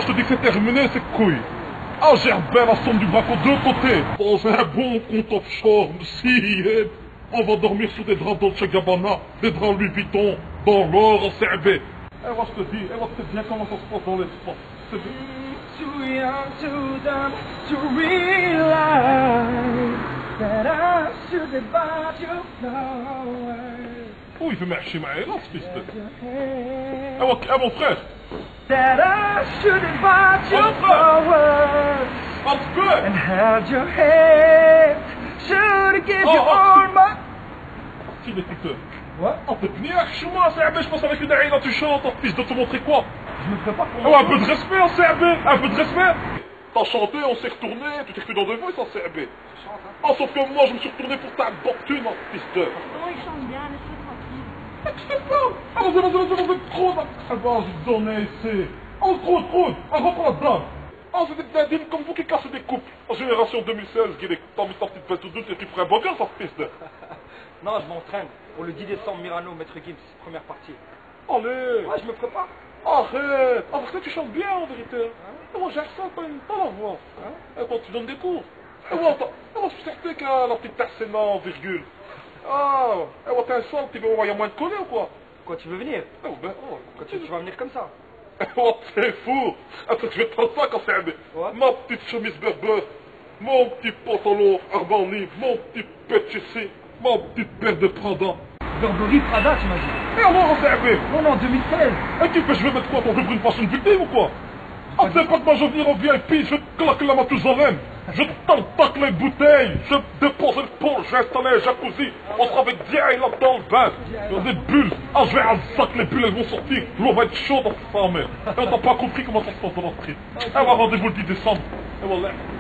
je te dis que c'est terminé, c'est couille. Ah, gère bien la somme du braco de côté. Dans un bon compte offshore, si, on va dormir sous des draps Dolce Gabbana, des draps Louis Vuitton, dans l'or, en CRB. Eh, moi je te dis, moi je sais bien comment ça se passe dans l'espace. C'est bien. Too young, too dumb to realize that I should have bought you flowers. Oh, il fait marcher ma là, ce fils de... Eh, mon frère. That I should have bought you flowers Un petit peu. and held your hand. Should have given you all my... Fille d'écouteur. What? Oh, t'es venu à Chouma, CRB, je pense avec une aïe là, tu chantes, oh, fils de te montrer quoi? Je me prépare pour... Oh, un peu de respect en CRB, un peu de respect. T'as chanté, on s'est retourné, tu t'es cru dans deux voix en CRB. Oh, sauf que moi, je me suis retourné pour ta fortune, oh, fils de... Non, il chante bien, laisse-le tranquille. Je sais pas. Ah, vas-y, trop, ah, vas-y, donnez ici. Oh, trop, ah, reprends la dame. Oh, c'est des dadines comme vous qui cassent des couples. En génération 2016, Guy, t'as mis ta petite pelle toute douce et tu ferais un bon gars, ça, fils de... Non, je m'entraîne. Pour le 10 décembre, Mirano, Maître Gims, première partie. Allez. Ouais, je me prépare. Arrête. Ah, parce que tu chantes bien, en vérité. Hein? Moi, j'ai ça, t'as la voix. Hein? Et quand tu donnes des cours. Et moi, je suis certain qu'il y a la petite tercena en virgule. Ah, et moi, t'es un sol, il y a moins de connaître ou quoi? Quoi, tu veux venir? Oh, ben, oh. Quoi, tu vas venir comme ça? Oh, t'es fou. Attends, je vais te prendre ça quand c'est aimé. Ouais. Ma petite chemise Berber, mon petit pantalon Armani, mon petit Petchessi, ma petite paire de Prada. Burberry Prada, tu m'as dit. Et alors, c'est aimé. Non, non, 2016. Et tu fais, je vais mettre quoi? Ton une fashion building ou quoi? Ah, c'est pas que moi je vais venir en VIP, je vais te claquer la Mathusalem. Je t'attaque les bouteilles, je dépose le pont, je vais installer un jacuzzi, on sera avec Diaye là dans le bain. Il y a des bulles, ah je vais à sac, les bulles elles vont sortir, l'eau va être chaude dans sa mère. Et on t'a pas compris comment ça se passe dans la street. Et on va rendez-vous le 10 décembre. Et voilà.